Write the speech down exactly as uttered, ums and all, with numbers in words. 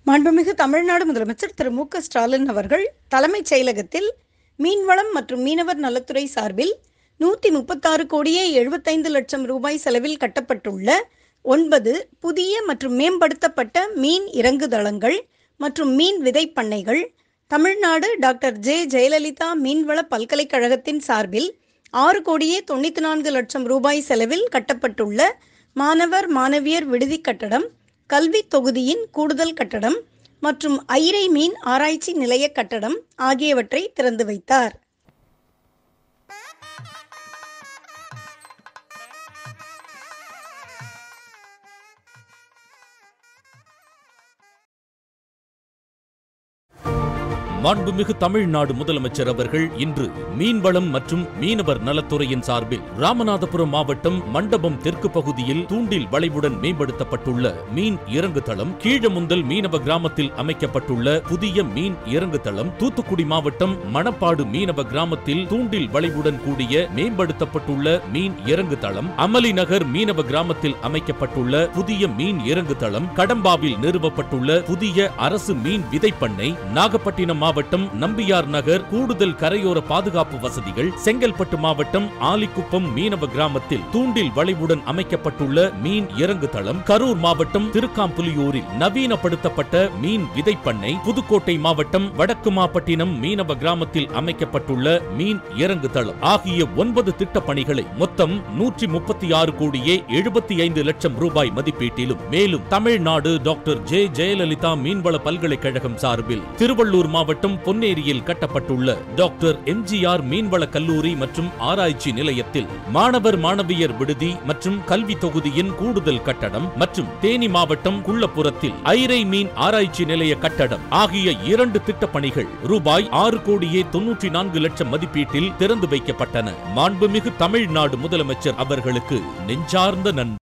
மாண்புமிகு தமிழ்நாடு முதலமைச்சர் திரு மு க ஸ்டாலின் அவர்கள் தலைமைச் செயலகத்தில் மீன்வளம் மற்றும் மீனவர் நலத்துறை சார்பில் நூற்றி முப்பத்தாறு கோடியே எழுபத்தைந்து லட்சம் ரூபாய் செலவில் கட்டப்பட்டுள்ள ஒன்பது புதிய மற்றும் மேம்படுத்தப்பட்ட மீன் இறங்குதளங்கள் மற்றும் மீன் விதை பண்ணைகள் தமிழ்நாடு டாக்டர் ஜே ஜெயலலிதா மீன்வள பல்கலைக்கழகத்தின் சார்பில் ஆறு கோடியே தொண்ணூற்றி நான்கு லட்சம் ரூபாய் செலவில் கட்டப்பட்டுள்ள மாணவர் மாணவியர் விடுதி கட்டடம், கல்வி தொகுதியின் கூடுதல் கட்டடம் மற்றும் ஐரை மீன் ஆராய்ச்சி நிலைய கட்டடம் ஆகியவற்றை திறந்து வைத்தார். மாண்புமிகு தமிழ்நாடு முதலமைச்சர் அவர்கள் இன்று மீன்வளம் மற்றும் மீனவர் நலத்துறையின் சார்பில் ராமநாதபுரம் மாவட்டம் மண்டபம் தெற்கு பகுதியில் தூண்டில் வளைவுடன் மேம்படுத்தப்பட்டுள்ள மீன் இறங்குதளம், கீழமுந்தல் மீனவ கிராமத்தில் அமைக்கப்பட்டுள்ள புதிய மீன் இறங்குதளம், தூத்துக்குடி மாவட்டம் மணப்பாடு மீனவ கிராமத்தில் தூண்டில் வளைவுடன் கூடிய மேம்படுத்தப்பட்டுள்ள மீன் இறங்குதளம், அமளி நகர் மீனவ கிராமத்தில் அமைக்கப்பட்டுள்ள புதிய மீன் இறங்குதளம், கடம்பாவில் நிறுவப்பட்டுள்ள புதிய அரசு மீன் விதைப்பண்ணை, நாகப்பட்டினம் மாவட்டம் நம்பியார் நகர் கூடுதல் கரையோர பாதுகாப்பு வசதிகள், செங்கல்பட்டு மாவட்டம் ஆலிக்குப்பம் மீனவ கிராமத்தில் தூண்டில் வளைவுடன் அமைக்கப்பட்டுள்ள மீன் இறங்குதளம், கரூர் மாவட்டம் திருக்காம்புலியூரில் நவீனப்படுத்தப்பட்ட மீன் விதைப்பண்ணை, புதுக்கோட்டை மாவட்டம் வடக்குமாப்பட்டினம் மீனவ கிராமத்தில் அமைக்கப்பட்டுள்ள மீன் இறங்குதளம் ஆகிய ஒன்பது திட்ட பணிகளை மொத்தம் நூற்றி முப்பத்தி ஆறு கோடியே எழுபத்தி ஐந்து லட்சம் ரூபாய் மதிப்பீட்டிலும், மேலும் தமிழ்நாடு டாக்டர் ஜே ஜெயலலிதா மீன்வள பல்கலைக்கழகம் சார்பில் திருவள்ளூர் மாவட்டம் பொன்னேரியில் கட்டப்பட்டுள்ள டாக்டர் எம் ஜி ஆர் மீன்வள கல்லூரி மற்றும் ஆராய்ச்சி நிலையத்தில் மாணவர் மாணவியர் விடுதி மற்றும் கல்வி தொகுதியின் கூடுதல் கட்டடம் மற்றும் தேனி மாவட்டம் குள்ளப்புறத்தில் ஐரை மீன் ஆராய்ச்சி நிலைய கட்டடம் ஆகிய இரண்டு திட்டப் பணிகள் ரூபாய் ஆறு கோடியே தொன்னூற்றி நான்கு லட்சம் மதிப்பீட்டில் திறந்து வைக்கப்பட்டன. மாண்புமிகு தமிழ்நாடு முதலமைச்சர் அவர்களுக்கு நெஞ்சார்ந்த நன்றி.